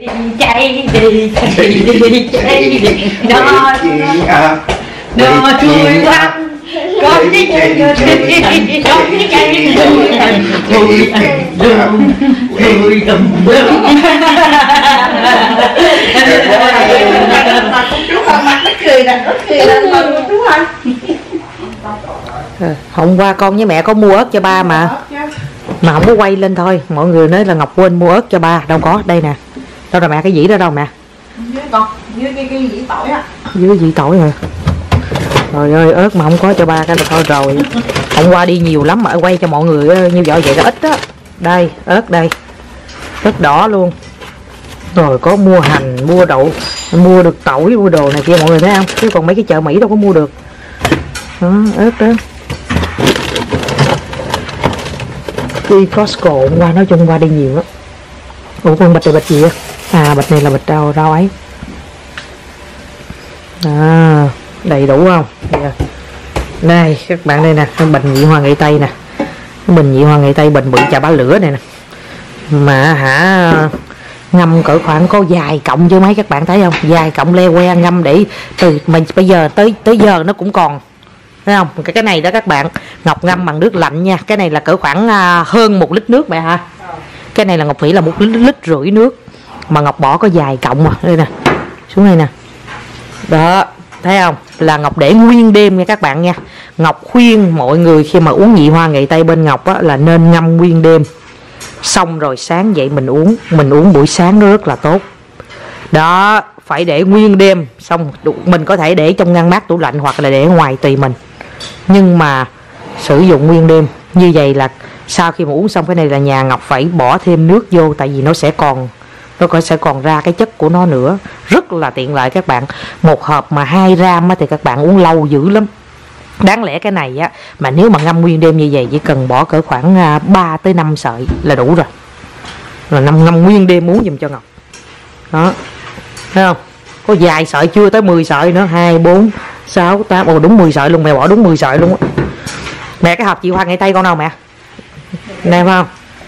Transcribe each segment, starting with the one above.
chạy đi nó chui qua con cái chạy con cái chạy thôi hôm qua con với mẹ có mua ớt cho ba mà không có quay lên thôi. Mọi người nói là Ngọc quên mua ớt cho ba. Đâu có, đây nè. Đâu rồi mẹ, cái dĩ đó đâu mẹ? Dưới con, dưới cái dĩ tỏi á. Dưới dĩ tỏi hả? Trời ơi, ớt mà không có cho ba cái là thôi rồi. Hôm qua đi nhiều lắm mà quay cho mọi người như vậy là ít á. Đây, ớt đây. Ớt đỏ luôn. Rồi có mua hành, mua đậu, mua được tỏi, mua đồ này kia mọi người thấy không? Chứ còn mấy cái chợ Mỹ đâu có mua được. Đó, ớt đó. Đi Costco hôm qua, nói chung hôm qua đi nhiều á. Ủa con bịch này bịch gì á? À bịch này là bịch rau ấy. À, đầy đủ không? Đây các bạn, đây nè, cái bình nhị hoa nghệ tây nè. Cái bình nhị hoa nghệ tây bình bự chà bá lửa này nè. Mà hả, ngâm cỡ khoảng có vài cọng chứ mấy, các bạn thấy không? Vài cọng le que ngâm để từ mình bây giờ tới giờ nó cũng còn. Thấy không? Cái này đó các bạn, Ngọc ngâm bằng nước lạnh nha. Cái này là cỡ khoảng hơn 1 lít nước mẹ hả? Cái này là Ngọc nghĩ là 1,5 lít nước. Mà Ngọc bỏ có vài cọng mà. Đây nè, xuống đây nè. Đó, thấy không? Là Ngọc để nguyên đêm nha các bạn nha. Ngọc khuyên mọi người khi mà uống nhị hoa nghệ tây bên Ngọc á, là nên ngâm nguyên đêm. Xong rồi sáng dậy mình uống. Mình uống buổi sáng nó rất là tốt. Đó, phải để nguyên đêm. Xong mình có thể để trong ngăn mát tủ lạnh hoặc là để ngoài tùy mình. Nhưng mà sử dụng nguyên đêm. Như vậy là sau khi mà uống xong cái này là nhà Ngọc phải bỏ thêm nước vô. Tại vì nó sẽ còn ra cái chất của nó nữa. Rất là tiện lợi các bạn. Một hộp mà 2 gram thì các bạn uống lâu dữ lắm. Đáng lẽ cái này á, mà nếu mà ngâm nguyên đêm như vậy chỉ cần bỏ cỡ khoảng 3 tới 5 sợi là đủ rồi. Là ngâm nguyên đêm uống giùm cho Ngọc. Đó, thấy không? Có vài sợi chưa tới 10 sợi nữa. 2, 4, 6, 8. Ồ đúng 10 sợi luôn, mẹ bỏ đúng 10 sợi luôn á. Mẹ cái hộp chị hoa nghệ tây con đâu mẹ? Nè phải không?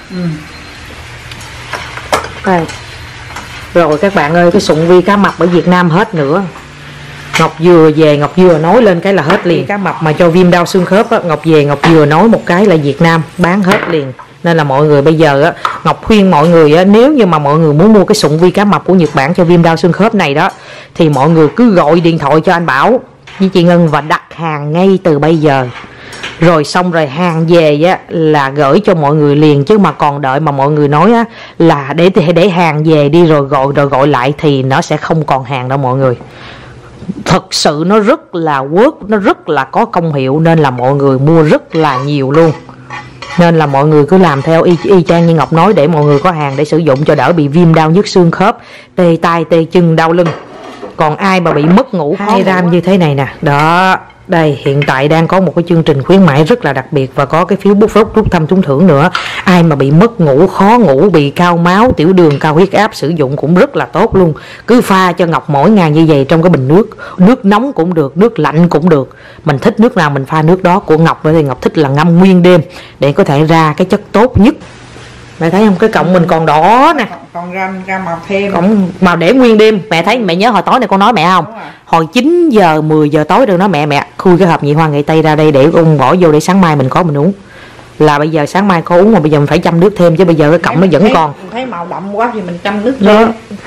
Đây. Rồi các bạn ơi, cái sụng vi cá mập ở Việt Nam hết nữa. Ngọc vừa về Ngọc vừa nói lên cái là hết liền. Cá mập mà cho viêm đau xương khớp á, Ngọc về Ngọc vừa nói một cái là Việt Nam bán hết liền. Nên là mọi người bây giờ á, Ngọc khuyên mọi người á, nếu như mà mọi người muốn mua cái sụng vi cá mập của Nhật Bản cho viêm đau xương khớp này đó, thì mọi người cứ gọi điện thoại cho anh Bảo với chị Ngân và đặt hàng ngay từ bây giờ. Rồi xong rồi hàng về á là gửi cho mọi người liền, chứ mà còn đợi mà mọi người nói á là để hàng về đi rồi gọi lại thì nó sẽ không còn hàng đâu mọi người. Thật sự nó rất là work, nó rất là có công hiệu nên là mọi người mua rất là nhiều luôn. Nên là mọi người cứ làm theo y chang như Ngọc nói để mọi người có hàng để sử dụng cho đỡ bị viêm đau nhức xương khớp, tê tay, tê chân, đau lưng. Còn ai mà bị mất ngủ 2 gram như thế này nè. Đó, đây hiện tại đang có một cái chương trình khuyến mãi rất là đặc biệt và có cái phiếu rút thăm trúng thưởng nữa. Ai mà bị mất ngủ, khó ngủ, bị cao máu, tiểu đường, cao huyết áp sử dụng cũng rất là tốt luôn. Cứ pha cho Ngọc mỗi ngày như vậy trong cái bình nước nóng cũng được, nước lạnh cũng được. Mình thích nước nào mình pha nước đó. Của Ngọc thì Ngọc thích là ngâm nguyên đêm để có thể ra cái chất tốt nhất. Mẹ thấy không, cái cọng mình còn đỏ nè, còn ra màu thêm, còn màu để nguyên đêm. Mẹ thấy, mẹ nhớ hồi tối này con nói mẹ không, hồi 9 giờ 10 giờ tối được nói mẹ khui cái hộp nhị hoa nghệ tây ra đây để con bỏ vô để sáng mai mình có mình uống. Là bây giờ sáng mai có uống mà bây giờ mình phải chăm nước thêm, chứ bây giờ cái cọng nó vẫn còn. Thấy màu đậm quá thì mình chăm nước thêm.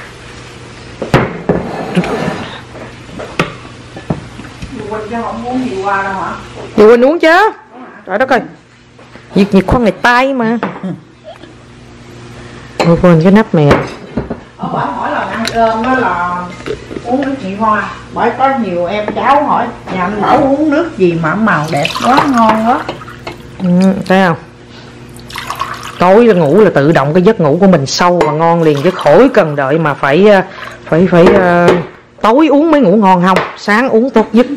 Quỳnh chứ không uống nhiều qua đâu hả? Nhiều Quỳnh uống chứ. Trời đất ơi, nhiệt khoan ngày tay mà. Ôi quên cái nắp mẹ. Bởi mỗi lần ăn cơm đó là uống nước nhị hoa. Bởi có nhiều em cháu hỏi nhà anh Bảo uống nước gì mà màu đẹp quá, ngon quá. Thấy không? Tối ngủ là tự động cái giấc ngủ của mình sâu và ngon liền, chứ khỏi cần đợi mà phải tối uống mới ngủ ngon không, sáng uống tốt nhất.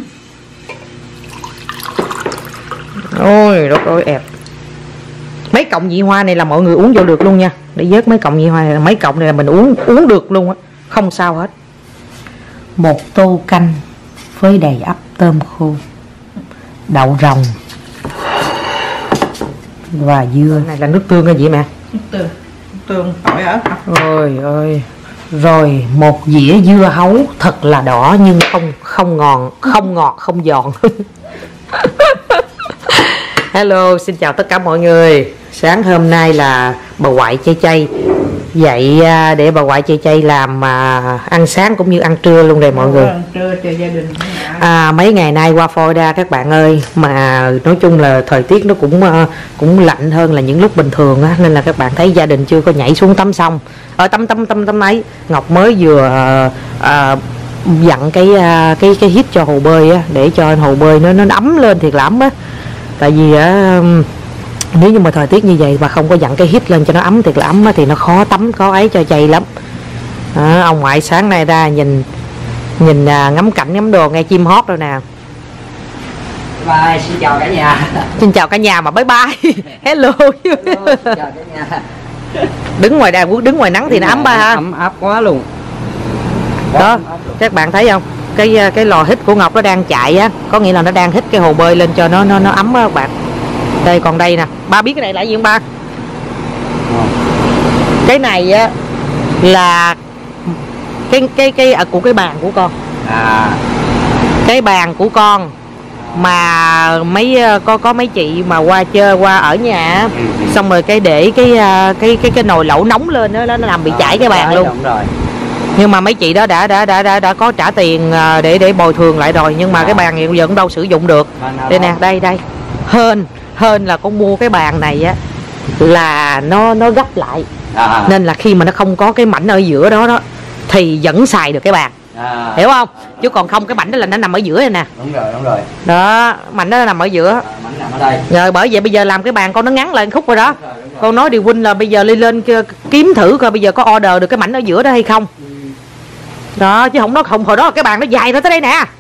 Ôi đất ơi ẹp. Mấy cọng nhị hoa này là mọi người uống vô được luôn nha. Để vớt mấy cọng nhị hoa này, mấy cọng này là mình uống được luôn á, không sao hết. Một tô canh với đầy ắp tôm khô, đậu rồng và dưa. Này là nước tương hay gì mẹ? Nước tương tỏi ớt. Ôi ơi, Rồi một dĩa dưa hấu thật là đỏ nhưng không ngọt không giòn. Hello, xin chào tất cả mọi người. Sáng hôm nay là bà ngoại chay chay dậy để bà ngoại chay chay làm ăn sáng cũng như ăn trưa luôn rồi mọi người. Trưa cho gia đình. Mấy ngày nay qua Florida các bạn ơi, mà nói chung là thời tiết nó cũng lạnh hơn là những lúc bình thường á, nên là các bạn thấy gia đình chưa có nhảy xuống tắm xong. Ở tắm ấy Ngọc mới vừa dặn cái hít cho hồ bơi á, để cho hồ bơi nó ấm lên thiệt lắm á. Tại vì nếu như mà thời tiết như vậy và không có dặn cái hít lên cho nó ấm thiệt là ấm á, thì nó khó tắm khó ấy cho chay lắm. Ông ngoại sáng nay ra nhìn ngắm cảnh ngắm đồ nghe chim hót rồi nè. Bye, xin chào cả nhà. Xin chào cả nhà mà bye bye. Hello. Xin chào cả nhà. Đứng ngoài nắng thì nó ấm ba ha. Ấm áp quá luôn. Đó, các bạn thấy không? Cái lò hít của Ngọc nó đang chạy á, có nghĩa là nó đang hít cái hồ bơi lên cho nó ấm á các bạn. Đây còn đây nè, ba biết cái này là gì không ba? Cái này á là cái của cái bàn của con. Cái bàn của con mà có mấy chị mà qua chơi qua ở nhà xong rồi cái để cái nồi lẩu nóng lên đó, nó làm bị chảy cái bàn luôn. Rồi. Nhưng mà mấy chị đó đã có trả tiền để bồi thường lại rồi, nhưng mà cái bàn hiện giờ cũng đâu sử dụng được. Đây nè, đây hên là con mua cái bàn này á là nó gấp lại, nên là khi mà nó không có cái mảnh ở giữa đó thì vẫn xài được cái bàn. Hiểu không? Chứ còn không cái mảnh đó là nó nằm ở giữa này nè. Đúng rồi. Đó, mảnh đó nằm ở giữa. Mảnh nằm ở đây. Rồi bởi vậy bây giờ làm cái bàn con nó ngắn lại khúc rồi đó. Đúng rồi. Con nói điều huynh là bây giờ lên kiếm thử coi bây giờ có order được cái mảnh ở giữa đó hay không. Đó, chứ không nó không hồi đó cái bàn nó dài ra tới đây nè.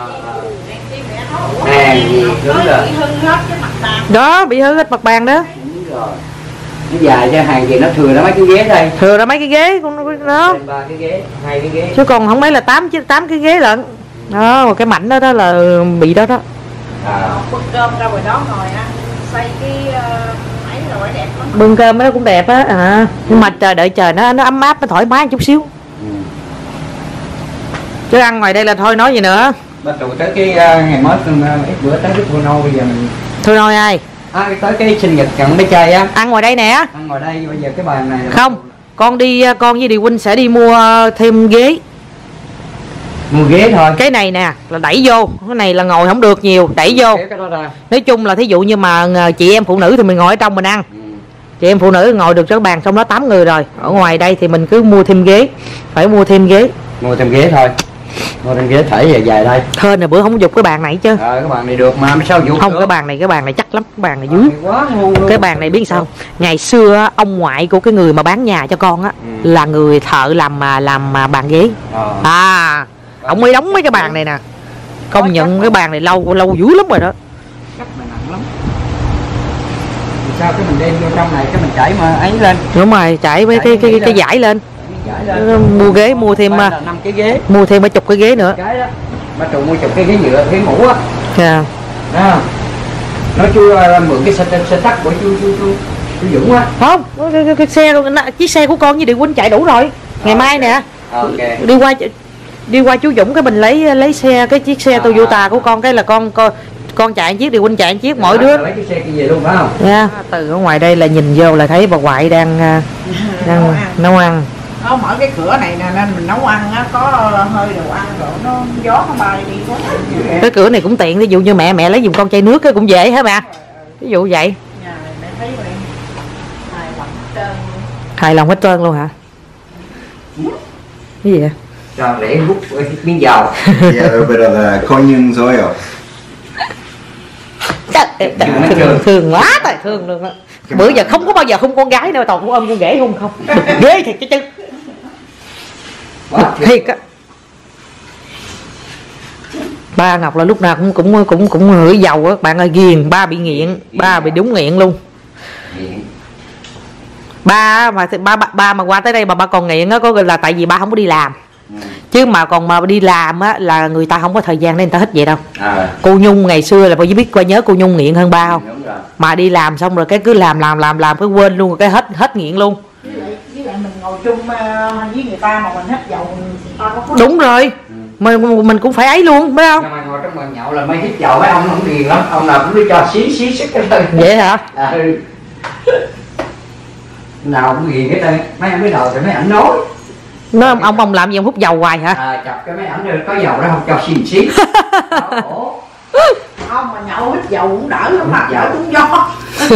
Đúng rồi. Đó, bị hư hết mặt bàn đó. Đúng rồi. Nó dài cho hàng gì nó thừa ra mấy cái ghế đây. Thừa ra mấy cái ghế con đó. 3 cái ghế, 2 cái ghế. Chứ còn không mấy là 8 cái ghế lận. Đó, một cái mảnh đó là bị đó. Bưng cơm ra ngoài đó ngồi ăn, xây cái ấy rồi đẹp lắm. Bưng cơm nó cũng đẹp á. Nhưng mà đợi trời nó ấm áp, nó thoải mái một chút xíu. Chứ ăn ngoài đây là thôi nói gì nữa. Bắt đầu tới cái ngày mới ít bữa tới cái Thu Nô bây giờ mình. Thôi nói ai? Tới cái sinh nhật cận bé trai á. Ăn ngoài đây nè. Ăn ngoài đây bây giờ cái bàn này. Không, con với Điều Huynh sẽ đi mua thêm ghế. Mua ghế thôi. Cái này nè là đẩy vô, cái này là ngồi không được nhiều, đẩy vô. Cái đó ra. Nói chung là thí dụ như mà chị em phụ nữ thì mình ngồi ở trong mình ăn. Chị em phụ nữ ngồi được cho bàn xong đó 8 người rồi. Ở ngoài đây thì mình cứ mua thêm ghế. Phải mua thêm ghế. Mua thêm ghế thôi. Mua thêm ghế thể dài đây. Hên là bữa không dục cái bàn này chứ. Cái bàn này được mà sao dục không được? cái bàn này chắc lắm, cái bàn này dưới. Quá ngon luôn. Cái bàn này biết sao? Ngày xưa ông ngoại của cái người mà bán nhà cho con á là người thợ làm bàn ghế. Ông mới đóng mấy cái bàn này nè. Công nhận cái bàn này lâu dữ lắm rồi đó. Chắc mà nặng lắm. Sao cái mình đem vô trong này cái mình chảy mà ấy lên. Đúng rồi, chảy với cái giải lên. Mua ghế, mua thêm 5 cái ghế. Mua thêm 20 cái ghế nữa. Cái đó. Bắt đầu mua chục cái ghế nhựa, ghế mũ á. Dạ. Đó. Nó chưa mượn cái xe tắc của chú Dũng á. Không, cái xe chiếc xe của con với Điều Huynh chạy đủ rồi. Ngày mai nè. Okay. Đi qua chú Dũng cái mình lấy xe cái chiếc xe Toyota của con, cái là con chạy chiếc, Điều Huynh chạy chiếc, mỗi đứa lấy cái xe kia về luôn phải không? Dạ. Từ ở ngoài đây là nhìn vô là thấy bà ngoại đang nấu ăn. Nó mở cái cửa này nè nên mình nấu ăn á, có hơi đồ ăn rồi nó gió nó bay đi quá. Cái cửa này cũng tiện, ví dụ như mẹ lấy giùm con chai nước cái cũng dễ hả mẹ? Ví dụ vậy. Nhà này mẹ thấy vậy. Hài lòng hết trơn. Hài lòng hết trơn luôn hả? Cái gì vậy? Cho để hút miếng dầu. Yeah, a little bit of the Conyons oil. Thương quá trời thương luôn đó. Bữa giờ không có bao giờ không con gái đâu, toàn cũng ôm con ghế không ghế thiệt chứ thiệt á. Ba Ngọc là lúc nào cũng hửi dầu á bạn ơi, ghiền. Ba bị nghiện, ba bị đúng nghiện luôn. Ba mà qua tới đây mà ba còn nghiện á, có là tại vì ba không có đi làm. Chứ mà còn mà đi làm á là người ta không có thời gian để người ta hết vậy đâu. Cô Nhung ngày xưa là bao nhiêu biết qua nhớ cô Nhung nghiện hơn ba không? Mà đi làm xong rồi cái cứ làm cứ quên luôn rồi cái hết nghiện luôn. Với lại mình ngồi chung với người ta mà mình hết dầu ta có Đúng rồi, mình cũng phải ấy luôn, phải không? Nhưng mà ngồi trong bàn nhậu là mấy hít dầu mấy ông không điền lắm, ông nào cũng đi cho xí sức cái thôi. Vậy hả? Nào cũng ghiền hết trơn, mấy ông mới đầu thì mấy ảnh nói. Nó ông làm gì ông hút dầu hoài hả? Chọc cái mấy ảnh rồi có dầu đó không cho xin xí. không mà nhậu hít dầu cũng đỡ lắm mà đỡ trúng gió.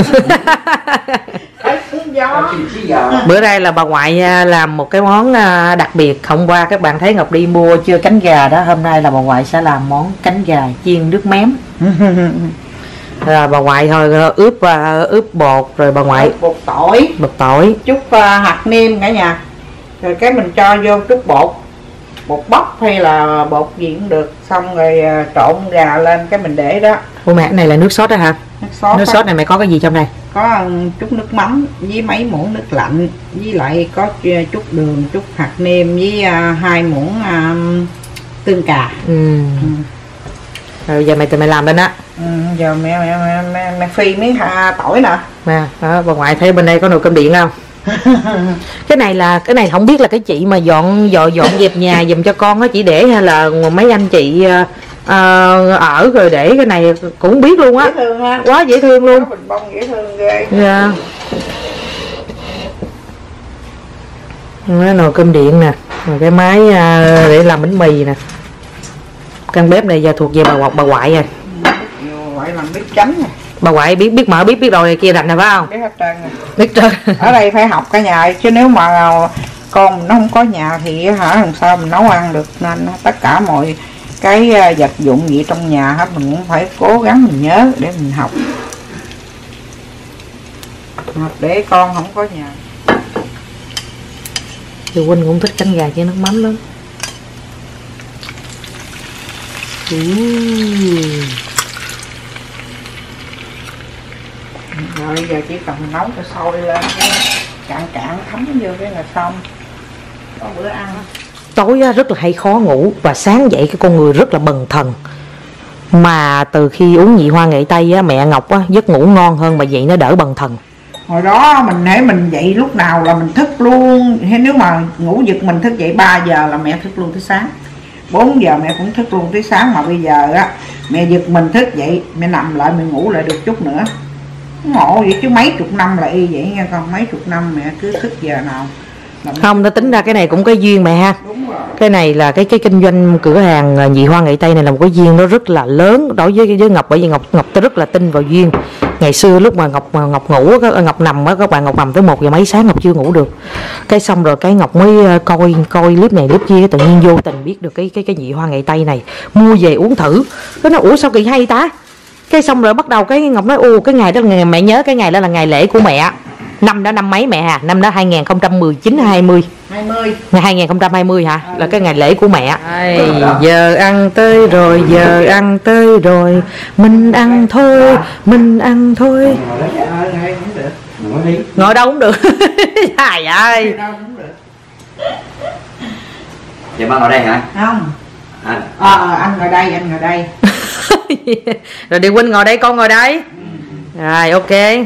Trúng gió. Bữa nay là bà ngoại làm một cái món đặc biệt. Hôm qua các bạn thấy Ngọc đi mua chưa cánh gà đó, hôm nay là bà ngoại sẽ làm món cánh gà chiên nước mém. Bà ngoại thôi ướp bột rồi bà ngoại bột tỏi, chút hạt nêm cả nhà, rồi cái mình cho vô chút bột bắp hay là bột gì cũng được, xong rồi trộn gà lên cái mình để đó. Ủa mẹ, cái này là nước sốt đó hả? Nước sốt này mẹ có cái gì trong này? Có chút nước mắm với mấy muỗng nước lạnh, với lại có chút đường, chút hạt nêm với 2 muỗng tương cà. Rồi giờ mày làm lên á. Giờ mẹ phi miếng tỏi nè. Nè, bà ngoại thấy bên đây có nồi cơm điện không? cái này không biết là cái chị mà dọn dẹp nhà giùm cho con á, chị để hay là mấy anh chị ở rồi để cái này cũng không biết luôn á. Dễ thương ha. Quá dễ thương luôn. Bình bông dễ thương ghê. Dạ. Cái nồi cơm điện nè, rồi cái máy để làm bánh mì nè. Căn bếp này giờ thuộc về bà ngoại rồi. Ngoại làm bếp chấm nè. Bà ngoại biết mở biết đồ này kia rành này phải không? Biết hết trơn rồi. Biết trơn. Ở đây phải học cả nhà, chứ nếu mà con nó không có nhà thì làm sao mình nấu ăn được, nên tất cả mọi cái vật dụng gì trong nhà hết mình cũng phải cố gắng mình nhớ để mình học để con không có nhà. Chị Huynh cũng thích cánh gà chiên nước mắm lắm. Rồi giờ chỉ cần nấu cho sôi lên, cạn thấm vô cái là xong, có bữa ăn. Tối rất là hay khó ngủ và sáng dậy cái con người rất là bần thần. Mà từ khi uống nhị hoa nghệ tây á, mẹ Ngọc á, giấc ngủ ngon hơn mà dậy nó đỡ bần thần. Hồi đó mình thấy mình dậy lúc nào là mình thức luôn, hay nếu mà ngủ giật mình thức dậy 3 giờ là mẹ thức luôn tới sáng, 4 giờ mẹ cũng thức luôn tới sáng. Mà bây giờ á mẹ giật mình thức dậy mẹ nằm lại mẹ ngủ lại được chút nữa. Ngộ vậy chứ mấy chục năm là y vậy nha con, mấy chục năm mẹ cứ thức giờ nào. Không, nó tính ra cái này cũng có duyên mẹ ha. Đúng rồi. Cái này là cái kinh doanh cửa hàng nhị hoa nghệ tây này là một cái duyên nó rất là lớn đối với Ngọc, bởi vì Ngọc rất là tin vào duyên. Ngày xưa lúc mà Ngọc ngủ Ngọc nằm á, các bạn, Ngọc nằm tới 1 giờ mấy sáng Ngọc chưa ngủ được. Cái xong rồi cái Ngọc mới coi clip này clip kia, tự nhiên vô tình biết được cái nhị hoa nghệ tây này, mua về uống thử. Cái nó ủa sao kỳ hay ta. Cái xong rồi bắt đầu cái Ngọc nói cái ngày đó mẹ nhớ cái ngày đó là ngày lễ của mẹ. Năm đó năm mấy mẹ hả? Năm đó 2019 20. Ngày 2020 hả? Là cái ngày lễ của mẹ. Giờ ăn tới rồi, giờ ăn tới rồi. Mình ăn thôi, mình ăn thôi. Ngồi đâu cũng được. Trời ơi. Chị ba ngồi đây hả? Không. Anh ngồi đây, anh ngồi đây. Rồi Điều Huynh ngồi đây, con ngồi đây. Rồi ok.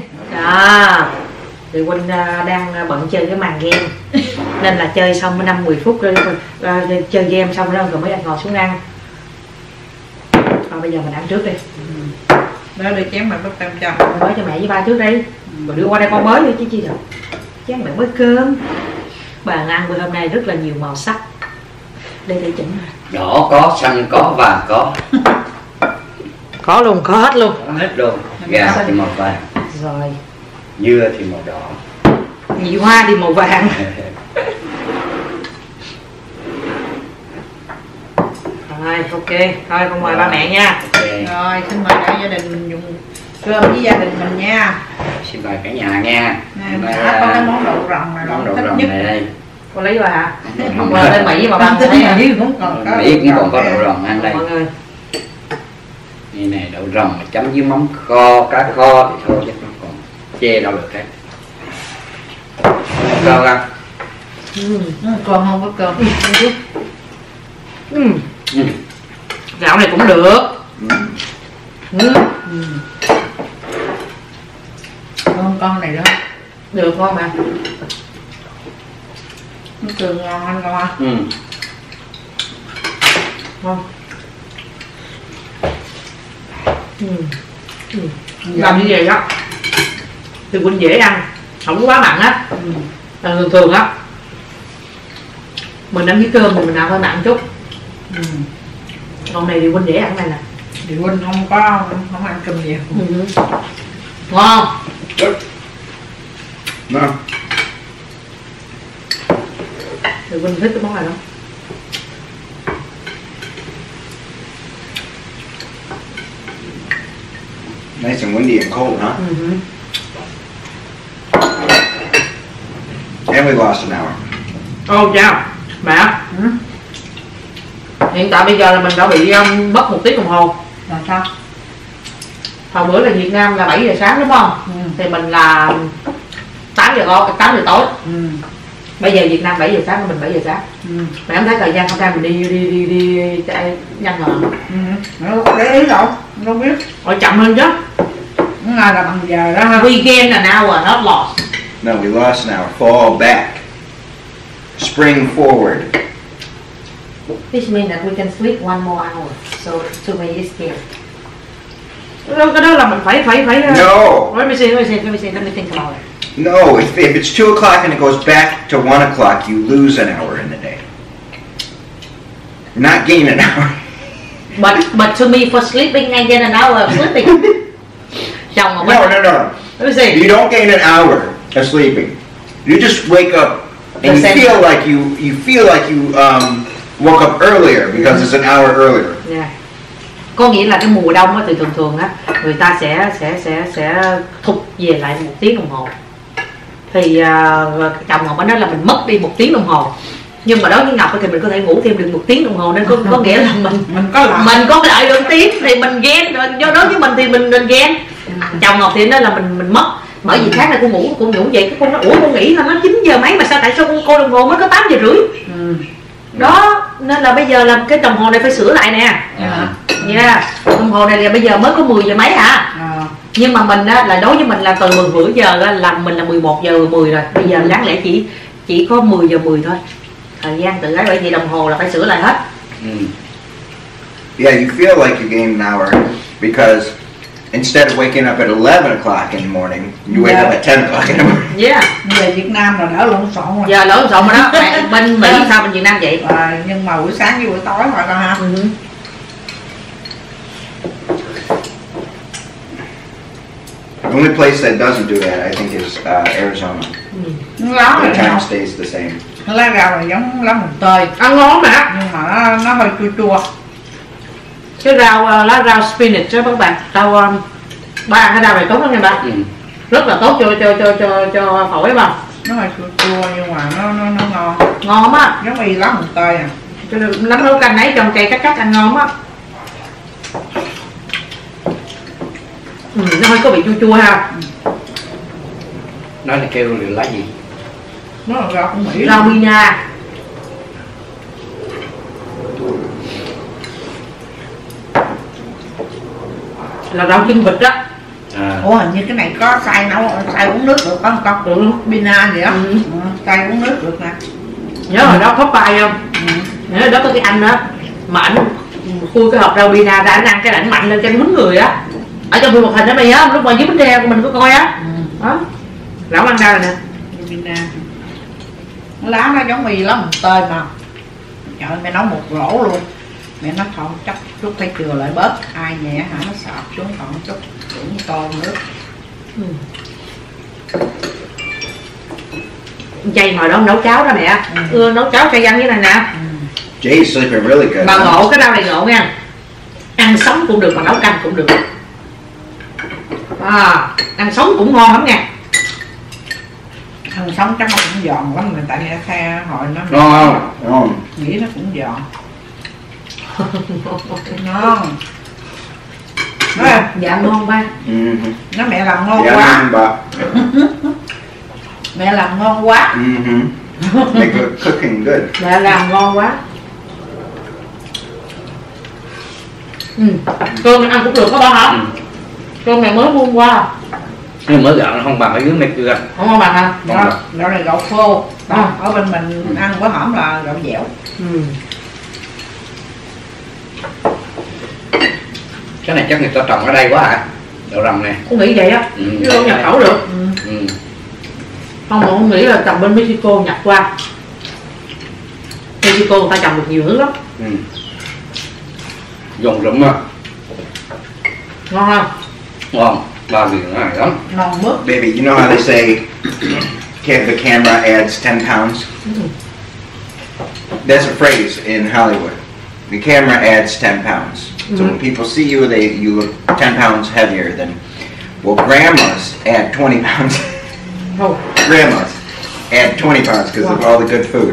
Thì Huynh đang bận chơi cái màn game nên là chơi xong 5-10 phút rồi chơi game xong rồi mới ngồi xuống ăn. Thôi bây giờ mình ăn trước đi. Đó đưa chén mà bắp cơm cho. Mới cho mẹ với ba trước đi. Rồi đưa qua đây con mới đi chứ chi rồi. Chén mẹ mới cơm. Bàn ăn bữa hôm nay rất là nhiều màu sắc. Đây để chỉnh nè. Đỏ có, xanh có, vàng có. Có luôn, có hết luôn. Có hết luôn. Gà thì màu vàng. Rồi. Dưa thì màu đỏ. Nhị hoa thì màu vàng. Rồi ok, thôi con mời ba mẹ nha. Okay. Rồi xin mời cả gia đình mình dùng cơm với gia đình mình nha. Xin mời cả nhà nha. Có cái món đậu rồng này, món đậu thích rồng nhất. này đây. Con lấy rồi hả? Không Qua lên Mỹ mà ba thấy Mỹ cũng còn có. Mỹ cũng còn có đậu rồng ăn đây. Mọi người. Đây này đậu rồng chấm với mắm kho, cá kho thì thôi chứ không còn chê đâu được hết. Sao không? Còn không có cơm. Gạo này cũng được. Con này đó. Được không mà. Nước tương ngon anh ngon. Ừ. Ngon. Làm như vậy đó thì cũng dễ ăn, không có quá mặn á. Thường thường á mình ăn với cơm thì mình ăn hơi mặn chút. Con này thì Quynh dễ ăn này nè. Thì Quynh không ăn cơm nhiều. Ngon. Ngon. Thì Quynh thích cái món này đó. Nice and windy and cold, huh? And we lost an hour. Ô chào mẹ. Hiện tại bây giờ là mình đã bị mất 1 tiếng đồng hồ. Là sao? Hồi bữa là Việt Nam là 7 giờ sáng đúng không? Thì mình là 8 giờ tối. Bây giờ Việt Nam 7 giờ sáng, mình 7 giờ sáng. Mẹ không thấy thời gian không ra mình đi chạy nhanh rồi. Mẹ có để ý đâu, không biết. Rồi chậm hơn chứ. Là bằng giờ đó ha. We gained an hour, not lost. No, we lost an hour. Fall back. Spring forward. This means that we can sleep one more hour. So to me it's here. Cái đó là mình phải. No. Let me see. Let me think about it. No, if it's 2 o'clock and it goes back to 1 o'clock, you lose an hour in the day. You're not gaining an hour. But to me for sleeping I get an hour of sleeping. Chồng mà No. Let me see. You don't gain an hour of sleeping. You just wake up and you feel like you woke up earlier because it's an hour earlier. Yeah. Có nghĩa là cái mùa đông á thì thường á người ta sẽ thụt về lại 1 tiếng đồng hồ. Thì chồng Ngọc nói là mình mất đi 1 tiếng đồng hồ. Nhưng mà đối với Ngọc thì mình có thể ngủ thêm được 1 tiếng đồng hồ, nên có nghĩa là mình có lại được tiếng thì mình ghen rồi, do đó với mình thì mình ghen. Chồng Ngọc thì nói là mình mất, bởi vì khác là cô ngủ vậy, cái con nói ủa con nghĩ là nó 9 giờ mấy mà sao tại sao con coi đồng hồ mới có 8 giờ rưỡi. Đó nên là bây giờ là cái đồng hồ này phải sửa lại nè. Đồng hồ này là bây giờ mới có 10 giờ mấy hả. Nhưng mà mình á, là đối với mình là từ 10 rưỡi giờ á, là mình là 11 giờ 10 rồi. Bây giờ đáng lẽ chỉ có 10 giờ 10 thôi. Thời gian tự ấy, bởi vì đồng hồ là phải sửa lại hết. Yeah, you feel like you gained an hour because instead of waking up at 11 o'clock in the morning, you wake up at 10 o'clock in the morning. Yeah. Về Việt Nam là đỡ lộn xộn rồi. Giờ lộn xộn rồi đó. Bên Mỹ sao bên Việt Nam vậy? Nhưng mà buổi sáng với buổi tối thôi con ha. The only place that doesn't do that, I think, is Arizona. Lá The là time sao? stays the same. Lá rau là giống lá mồng tơi, Ăn ngon mà. nhưng mà nó hơi chua chua. Cái lá rau spinach đó các bạn. Ba ăn cái rau này tốt lắm nha ba. Rất là tốt cho phổi mà. Nó hơi chua chua nhưng mà nó ngon. Ngon á. Giống như lá mồng tơi à. Cho nên lắm nấu canh ấy trong cây cắt ăn ngon á. Nó hơi có vị chua chua ha. Nó là kêu là lá gì? Nó là rau của Mỹ. Rau bina. Là rau chân vịt đó. Ủa hình như cái này có xay uống nước được không con? Bina gì đó. Xay uống nước được nè. Nhớ hồi đó Popeye không? Nhớ hồi đó có cái anh đó mà ảnh khui cái hộp rau bina ra, ảnh ăn cái ảnh mạnh lên cho quýnh người á. Ở trong phim hoạt hình đó mày nhớ không? Lúc mà dưới bánh tre của mình có coi á. Đó. Lão ăn ra rồi nè. Bina. Lá nó giống mì lá mồng tơi mà. Trời ơi, mẹ nấu một rổ luôn. Mẹ nói thôi chắc chút phải chừa lại bớt. Ai nhẹ hả nó sọt xuống còn chút cũng con nước. Chay hồi đó nấu cháo đó mẹ. Nấu cháo chay ăn như này nè. Jay's sleeping really good. Bà ngộ cái rau này ngộ nha. Ăn sống cũng được mà nấu canh cũng được. Ăn sống cũng ngon lắm nha. Ăn sống chắc nó cũng giòn lắm, người ta nghe khe hồi nó Ngon. nghĩ nó cũng giòn. Ngon. Dạ ngon ba. Nó mẹ làm ngon Yeah, quá. but Mẹ làm ngon quá. make good cooking good. Dạ làm ngon quá. Cơm ăn cũng được có ba hả? Cơm này mới mua qua. Nhưng mỡ gạo nó không bằng ở dưới này chưa. Không có bằng hả? Không Đó, bằng. gạo này gạo khô. Đó, ở bên mình ăn có hổm là gạo dẻo. Cái này chắc người ta trồng ở đây quá hả? Đậu rằm này. Con nghĩ vậy á, chứ đâu nhập khẩu được. Không, mà con nghĩ là trồng bên Mexico nhập qua. Mexico người ta trồng được nhiều thứ lắm. Dùng rụm á. Ngon không? Ngon. Ba vị ngon lắm. Non mướt. Baby, you know how they say the camera adds 10 pounds? That's a phrase in Hollywood. The camera adds 10 pounds. So when people see you, you look 10 pounds heavier than. Well, grandmas add 20 pounds. Không. Grandmas add 20 pounds because of all the good food.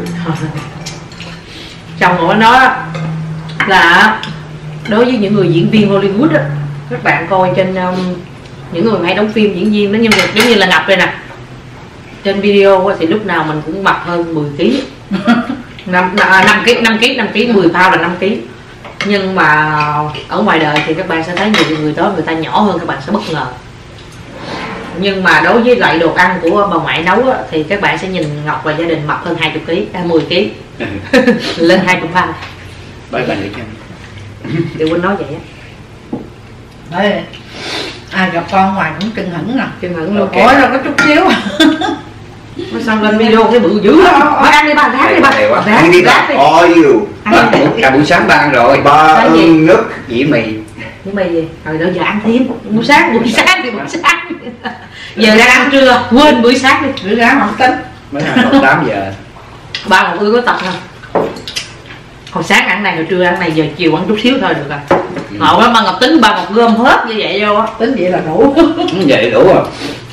Chồng của nó là đối với những người diễn viên Hollywood á, các bạn coi trên những người hay đóng phim diễn viên nó nhân vật giống như là Ngọc đây nè, trên video á, thì lúc nào mình cũng mập hơn 10 kg, 5 kg 10 pound là 5 kg. Nhưng mà ở ngoài đời thì các bạn sẽ thấy nhiều người đó người ta nhỏ hơn, các bạn sẽ bất ngờ. Nhưng mà đối với loại đồ ăn của bà ngoại nấu á, thì các bạn sẽ nhìn Ngọc và gia đình mập hơn 20 kg, 10 kg lên 20 pound. Bye bye cho. Thì Quynh nói vậy á. Đấy, ai gặp con ngoài cũng chừng hững nè. Chừng hững luôn. Ủa đâu có chút xíu. Nó xong lên video cái bự dữ lắm. Ba ăn đi ba, ráng đi ba. You need Ráng đi. all you. Cả buổi sáng ba ăn rồi. Ba Cái gì? nước. Dĩ mì. Nhưng mà gì? Rồi đợi giờ ăn thêm. Buổi sáng thì buổi sáng. Giờ đang ăn trưa, quên buổi sáng đi. Bữa ra không tính. Mới ăn 8 giờ. Ba Ngọc Ưa có tập không? Hồi sáng ăn này, hồi trưa ăn này, giờ chiều ăn chút xíu thôi được rồi. Ngộ lắm, ba Ngọc tính ba Ngọc gom hết như vậy vô á. Tính vậy là đủ. Vậy đủ rồi.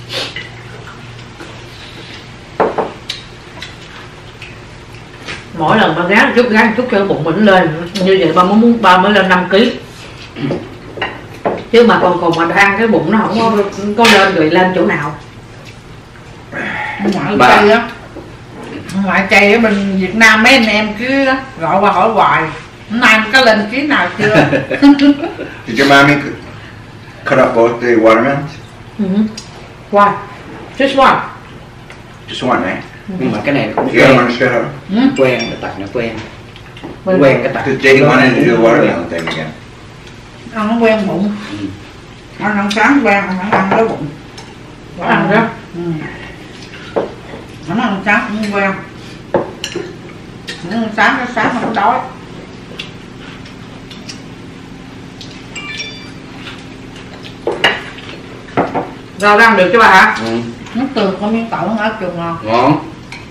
Mỗi lần ba gán chút cho bụng mình lên. Như vậy ba mới lên 5 kg. Chứ mà còn mà ăn cái bụng nó không có lên rồi lên chỗ nào. Ngoại chay á. Ngoại chay ở bên Việt Nam mấy anh em cứ gọi qua hỏi hoài. Hôm nay có lên ký nào chưa? Did your mommy cut up both the watermelons? Why? Just one. Just one, right? Nhưng mà cái này cũng You don't quen. understand how? Quen, cái tật nó quen. Quen cái tật. Because JD wanted to do the watermelon thing again. Ăn nó quen bụng. Ăn sáng quen, ăn cái bụng. Ăn đó. Nó ăn sáng cũng quen. Nó ăn sáng nó đói. Rau rang được chứ bà hả? Nó từ có miếng tỏi hết chung ngon. Ngon.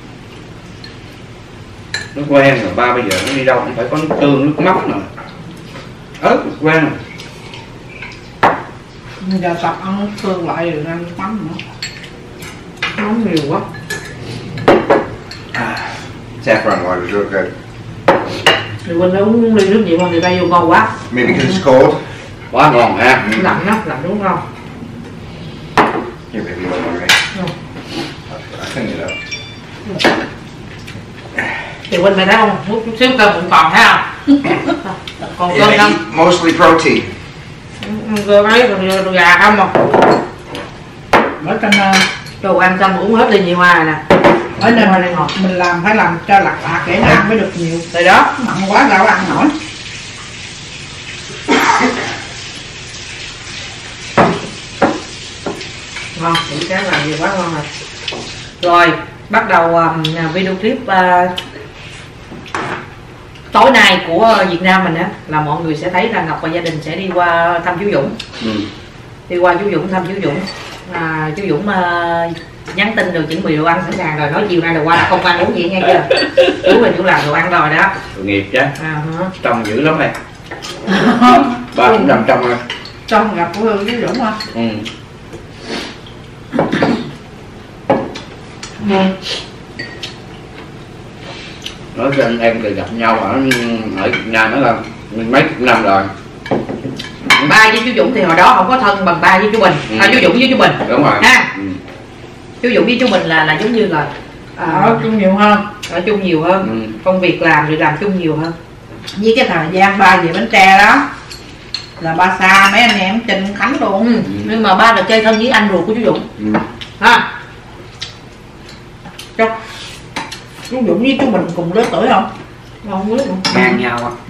Nó quen rồi, ba bây giờ nó đi đâu cũng phải có nước tương, nước mắm rồi. Ớt quen rồi. Giờ tập ăn nước tương lại rồi ăn mắm nữa. Nóng nhiều quá. Saffron water is real good. Thì Quynh nó uống ly nước nhiều hơn thì tay vô ngon quá. Maybe because it's cold. Quá ngon ha. Lạnh đó, lạnh đúng không? Here, baby, you want one, right? I'll clean it up. Thì Quynh mày thấy không? Hút chút xíu cơm cũng còn thấy không? Còn cơm Yeah, không? eat mostly protein. Cơm ấy, còn đồ gà không mà. Bởi cho nên Đồ ăn xong uống hết ly nhiều hoa rồi nè. bởi nên mình làm phải làm cho lặt lạ để nó ăn mới được nhiều. Rồi đó. Mặn quá đâu ăn nổi. Ngon, buổi sáng làm gì quá ngon rồi. Rồi, bắt đầu video clip tối nay của Việt Nam mình á, là mọi người sẽ thấy là Ngọc và gia đình sẽ đi qua thăm chú Dũng. Đi qua chú Dũng, thăm chú Dũng. Chú Dũng nhắn tin rồi, chuẩn bị đồ ăn sẵn sàng rồi, nói chiều nay là qua không ăn uống gì nghe chưa? Chú là chú làm đồ ăn rồi đó. Tội nghiệp chứ. Hả? Trông dữ lắm này. Ba cũng nằm trong ha. Trong gặp của Hương với Dũng hả? Nói cho anh em từ gặp nhau ở Việt Nam đó là mấy chục năm rồi. Ba với chú Dũng thì hồi đó không có thân bằng ba với chú Bình. Chú Dũng với chú Bình. Đúng rồi. Ha. Chú Dũng với chú Bình là giống như là Ở chung nhiều hơn. ở chung nhiều hơn. Công việc làm rồi làm chung nhiều hơn. Với cái thời gian ba về Bến Tre đó, là ba xa mấy anh em trên Khánh luôn. Nhưng mà ba là chơi thân với anh ruột của chú Dũng. Ha. Chú Dũng với chú Bình cùng lứa tuổi không? Không biết không? ngang nhau á.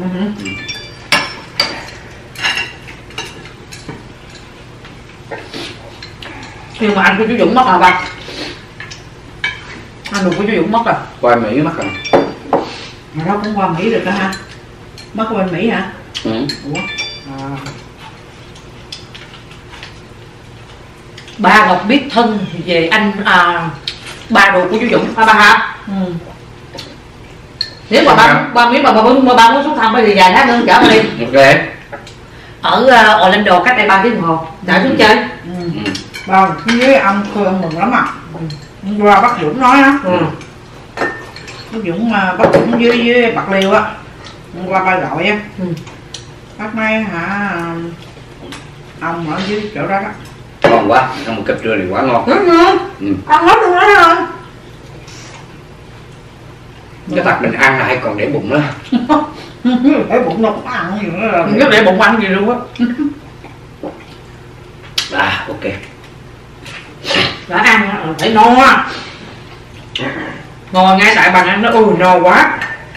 Nhưng mà anh của chú Dũng mất rồi ba. Anh ruột của chú Dũng mất rồi. Qua Mỹ mất rồi. Mà nó cũng qua Mỹ được đó ha. Mất qua bên Mỹ hả? Ủa? Ba Ngọc biết thân về anh ba ruột của chú Dũng ba ha. Nếu mà ba biết mà ba muốn xuống thăm thì vài tháng nữa chở ba đi. Ok. Ở Orlando cách đây 3 tiếng đồng hồ đã xuống chơi. Vâng, với ông Khương mừng lắm à. Hôm qua bác Dũng nói á. Bác Dũng với Bạc Liêu á. Hôm qua ba gọi á. Bác nói hả, ông ở dưới chỗ đó đó. Ngon quá, ăn một cặp trưa này quá ngon. Ăn hết luôn đó rồi. Cái bạc mình ăn là hay còn để bụng nữa. Để bụng nó cũng ăn gì nữa rồi. Không để bụng ăn gì luôn á. Ok. Đã ăn phải no. Ngồi ngay tại bàn ăn nó no quá.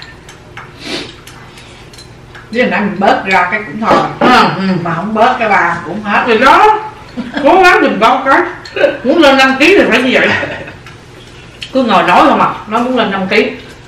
Với nãy mình bớt ra cái cũng thôi. Mà không bớt cái bà cũng hết. Thì đó, cố gắng đừng bao cái. Muốn lên 5 kg thì phải như vậy. Cứ ngồi nói không à, nó muốn lên 5 kg.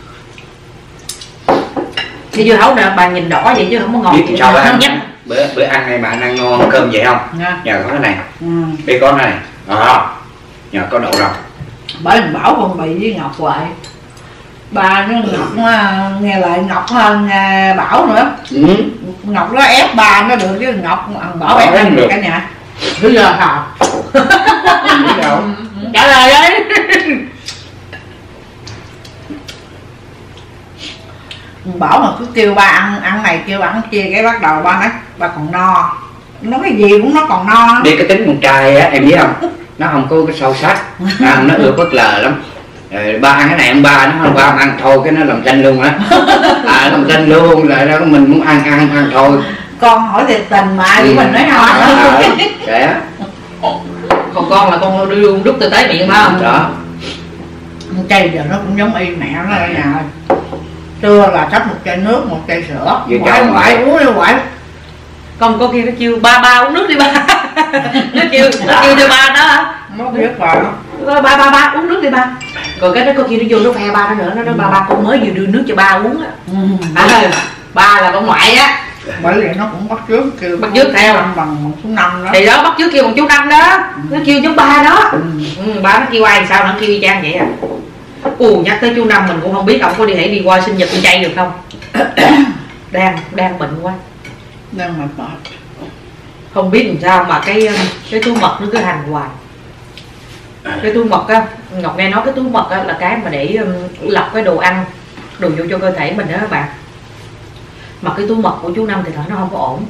Thì dưa hấu nè, bà nhìn đỏ vậy chứ không có ngọt. Biết thì sao bà ăn bữa ăn này mà anh ăn ngon cơm vậy không? Nhờ có cái này. Biết có cái này. Nhờ có đậu rồng. Bởi mình bảo con bị với Ngọc hoài. Bà nó Ngọc nghe lại Ngọc hơn Bảo nữa. Ngọc nó ép bà nó được chứ Ngọc Bảo ép không được cả nhà. Bây giờ hả? Biết đâu. Trả lời đấy. Bảo mà cứ kêu ba ăn này kêu ăn kia cái bắt đầu ba nói ba còn no. Nó cái gì cũng nó còn no. Đi cái tính con trai á em biết không? Nó không có cái sâu sắc. Nó ưa phớt lờ lắm. Ba ăn cái này ăn ba, nó không ba ăn thôi cái nó làm tranh luôn á. Làm tranh luôn lại đó mình muốn ăn thôi. Con hỏi thiệt tình mà của mình nói không. Kệ. Còn con là con đưa đút từ tới miệng phải không? Đó. Chai giờ nó cũng giống y mẹ nó ở nhà. Trưa là xách một chai nước, một chai sữa. Ngoại uống đi ngoại. Con có khi nó kêu ba uống nước đi ba. Nó kêu cho ba đó. Nó biết bà đó. Ba uống nước đi ba. Rồi cái đó có khi nó vô nó phe ba nó nữa, nó nói ba con mới vừa đưa nước cho ba uống á. Ba là con ngoại á. Bởi vì nó cũng bắt chước kêu bắt chước theo bằng số 5 đó. Thì đó bắt chước kêu bằng chú Năm đó. Nó kêu giống ba đó. Ba nó kêu ai sao nó kêu y chang vậy à. Nhắc tới chú Năm mình cũng không biết ông có đi qua sinh nhật con chay được không. đang bệnh quá, đang mệt mỏi, không biết làm sao mà cái túi mật nó cứ hành hoài. Cái túi mật á, Ngọc nghe nói cái túi mật á là cái mà để lọc cái đồ ăn đồ vô cho cơ thể mình đó các bạn. Mà cái túi mật của chú Năm thì nó không có ổn.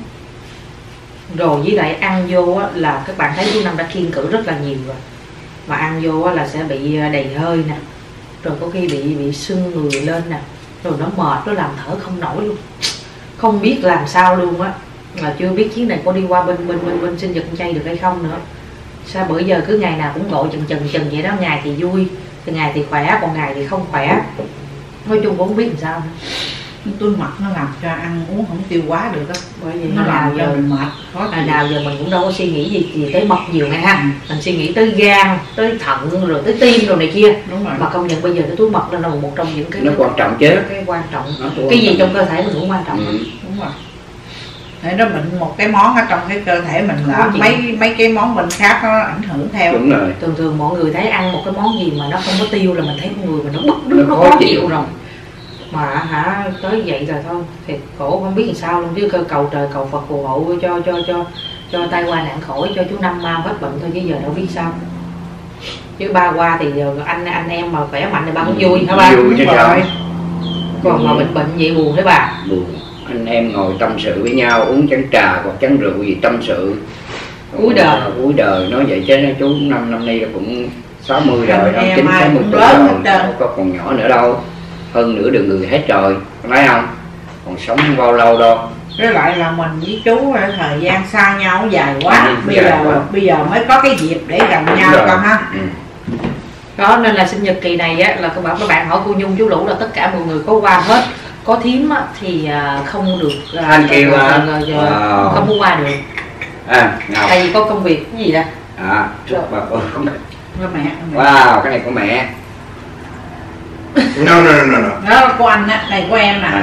Rồi với lại ăn vô á, là các bạn thấy chú Năm đã kiêng cữ rất là nhiều rồi. Mà ăn vô á, là sẽ bị đầy hơi nè. Rồi có khi bị sưng người lên nè. Rồi nó mệt, nó làm thở không nổi luôn. Không biết làm sao luôn á. Mà chưa biết chuyến này có đi qua bên sinh nhật con chay được hay không nữa. Sao bữa giờ cứ ngày nào cũng ngộ chừng vậy đó. Ngày thì vui, ngày thì khỏe, còn ngày thì không khỏe. Nói chung cũng không biết làm sao nữa. Túi mật nó làm cho ăn uống không tiêu hóa được á. Bởi vì nó làm cho mình mệt. Nào giờ mình cũng đâu có suy nghĩ gì tới mật nhiều nghe ha. Mình suy nghĩ tới gan, tới thận, rồi tới tim rồi này kia. Đúng rồi. Mà công nhận bây giờ cái túi mật là một trong những cái nó quan trọng chứ. Cái quan trọng. Cái gì trong cơ thể mình cũng quan trọng. Đúng rồi. Để nó bệnh một cái món ở trong cái cơ thể mình là mấy cái món bệnh khác nó ảnh hưởng theo. Đúng rồi. Thường mọi người thấy ăn một cái món gì mà nó không có tiêu là mình thấy con người mình nó bứt rứt, nó khó chịu rồi. Mà tới vậy rồi thôi thì khổ không biết làm sao luôn, chứ cầu trời cầu Phật phù hộ cho tai qua nạn khỏi, cho chú Năm mau hết bệnh thôi, chứ giờ đâu biết sao. Chứ ba qua thì giờ anh em mà khỏe mạnh thì ba cũng vui hả ba? Vui chứ sao. Còn mà bệnh vậy buồn đấy bà. Buồn. Anh em ngồi tâm sự với nhau, uống chén trà hoặc chén rượu gì tâm sự. Cuối đời nói vậy chứ chú năm nay là cũng 60 rồi, 59 60 tuổi rồi, không có còn nhỏ nữa đâu. Hơn nữa đường người hết rồi, có nói không? Còn sống bao lâu đâu. với lại là mình với chú thời gian xa nhau dài quá, bây dài giờ quá. bây giờ mới có cái dịp để gần nhau rồi. con ha. Đó nên là sinh nhật kỳ này á là các bạn hỏi cô Nhung chú Lũ là tất cả mọi người có qua hết, có thím á, thì không được Anh kêu không có qua được Ngọc. tại vì có công việc cái gì đó. Chúc bà con. Với mẹ. Wow, cái này của mẹ. No, no, no, no, no. Đó là của anh á, này của em nè.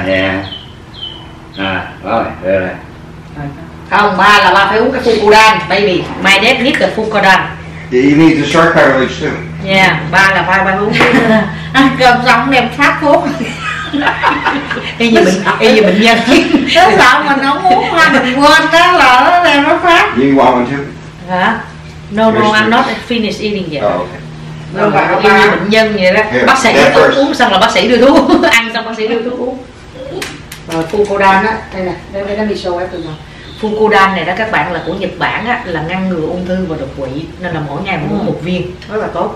Rồi, rồi. Không, ba là ba phải uống cái Fukudan, baby. My dad needs the Fukudan. You need the shark cartilage too. Nha, ba là ba uống cái Ăn cơm xong đem phát thuốc. y như bệnh nhân. Nó sợ mình không uống hoa mình quên đó là nó đem nó phát. You want one too? Hả? No, I'm not finished eating yet. Oh, okay. Rồi bà Y như bệnh nhân vậy đó. Here, Bác sĩ that first. uống xong là bác sĩ đưa thuốc, ăn xong bác sĩ đưa thuốc uống. Rồi Fukudan á, đây nè, đây let me show everyone. Fukudan này đó các bạn là của Nhật Bản á, là ngăn ngừa ung thư và đột quỵ, nên là mỗi ngày mình uống một viên rất là tốt.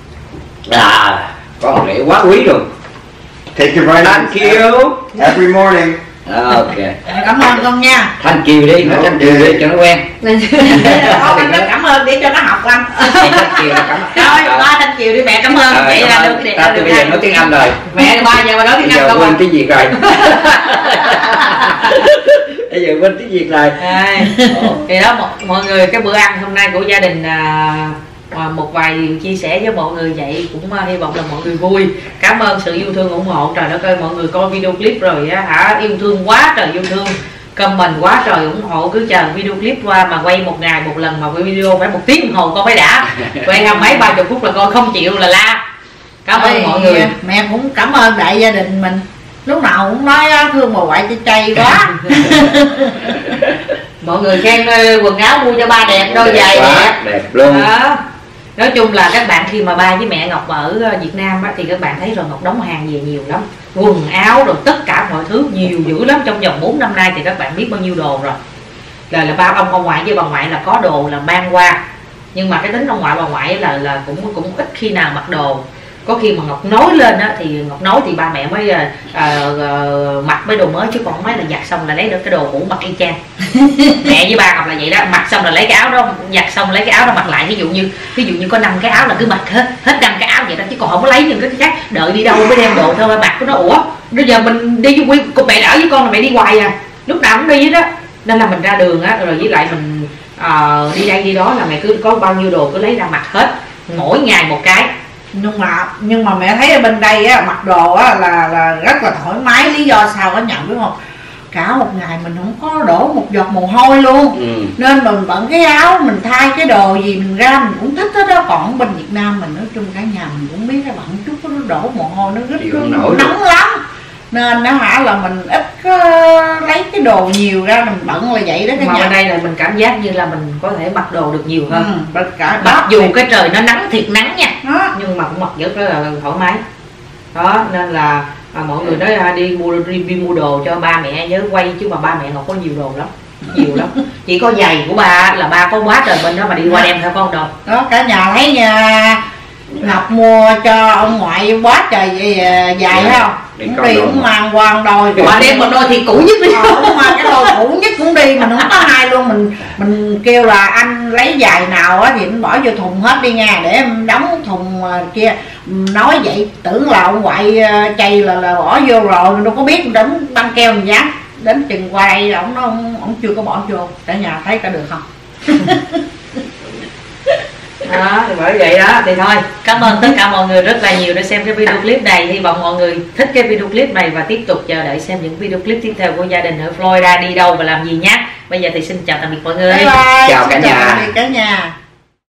Có một lễ quá quý rồi. Take your vitamins Thank you. every morning. Ok. Cảm ơn con nha. Thanh Kiều đi, nói Thanh Kiều đi cho nó quen. Anh nó cảm ơn để cho nó học anh. Thì Thanh Kiều là cảm ơn. Thôi, ba Thanh Kiều đi mẹ cảm ơn. Vậy là được Ta từ bây giờ nói tiếng Anh rồi. Mẹ 3 giờ mà nói tiếng Bây Anh giờ không quên à? tiếng Việt rồi. Bây giờ quên tiếng Việt rồi. Thì đó mọi người, cái bữa ăn hôm nay của gia đình một vài điều chia sẻ với mọi người vậy, cũng hy vọng là mọi người vui. Cảm ơn sự yêu thương ủng hộ. Trời đất ơi, mọi người coi video clip rồi á hả, yêu thương quá trời yêu thương, comment quá trời ủng hộ, cứ chờ video clip qua mà quay một ngày một lần mà video phải 1 tiếng đồng hồ con phải đã, quay 20-30 phút là con không chịu là la. Cảm ơn mọi người. Mẹ cũng cảm ơn đại gia đình mình, lúc nào cũng nói thương bà ngoại chay quá. Mọi người khen quần áo mua cho ba đẹp, đôi giày đẹp. Đẹp luôn. Đó. Nói chung là các bạn khi mà ba với mẹ Ngọc ở Việt Nam á, thì các bạn thấy rồi Ngọc đóng hàng về nhiều lắm, quần áo rồi tất cả mọi thứ nhiều dữ lắm. Trong vòng 4 năm nay thì các bạn biết bao nhiêu đồ rồi. Là ba ông ngoại với bà ngoại là có đồ là mang qua, nhưng mà cái tính ông ngoại bà ngoại là cũng ít khi nào mặc đồ. Có khi mà Ngọc nói lên á, thì Ngọc nói thì ba mẹ mới mặc mấy đồ mới, chứ còn mấy là giặt xong là lấy được cái đồ cũ mặc y chang. Mẹ với ba Ngọc là vậy đó, mặc xong là lấy cái áo đó, giặt xong lấy cái áo đó mặc lại. Ví dụ như có 5 cái áo là cứ mặc hết 5 cái áo vậy đó, chứ còn không có lấy những cái khác, đợi đi đâu mới đem đồ thôi mặc. Của nó ủa bây giờ mình đi với mẹ đỡ với con là mẹ đi hoài à, lúc nào cũng đi đó. Nên là mình ra đường á, rồi với lại mình đi đây đi đó là mẹ cứ có bao nhiêu đồ cứ lấy ra mặc hết, mỗi ngày một cái. Nhưng mà mẹ thấy ở bên đây á, mặc đồ á là rất là thoải mái. Lý do sao có nhận biết không? Cả một ngày mình không có đổ một giọt mồ hôi luôn. Nên mình bận cái áo, mình thay cái đồ gì mình ra mình cũng thích hết đó. Còn bên Việt Nam mình nói chung cả nhà mình cũng biết cái bận chút nó đổ mồ hôi, nó rất nóng lắm. Nên nó hả là mình ít có lấy cái đồ nhiều ra, mình bận là vậy đó cả mà nhà. ở đây là mình cảm giác như là mình có thể mặc đồ được nhiều hơn. Mặc dù cái trời nó nắng thiệt nắng nha, nhưng mà cũng mặc rất là thoải mái. Đó nên là mọi người nói đi mua đồ cho ba mẹ nhớ quay, chứ mà ba mẹ Ngọc có nhiều đồ lắm, nhiều lắm. Chỉ có giày của ba là ba có quá trời bên đó mà đi qua đem theo con đồ. Đó cả nhà thấy nha, Ngọc mua cho ông ngoại quá trời dài thấy không? Cũng đi cũng mang qua đôi. Bà đem một đôi thì cũ nhất đi. Mà cái đôi cũ nhất cũng đi, mình không có hai luôn. Mình kêu là anh lấy giày nào á thì anh bỏ vô thùng hết đi nha, để em đóng thùng kia. Nói vậy tưởng là ông ngoại chay là bỏ vô rồi, mình đâu có biết, đóng băng keo mình dán. Đến chừng qua đây là ông chưa có bỏ vô. Cả nhà thấy cả được không? Đó thì bởi vậy đó. Thì thôi, cảm ơn tất cả mọi người rất là nhiều đã xem cái video clip này. Hy vọng mọi người thích cái video clip này và tiếp tục chờ đợi xem những video clip tiếp theo của gia đình ở Florida đi đâu và làm gì nhé. Bây giờ thì xin chào tạm biệt mọi người. Bye bye. Chào cả nhà. Chào tạm biệt cả nhà.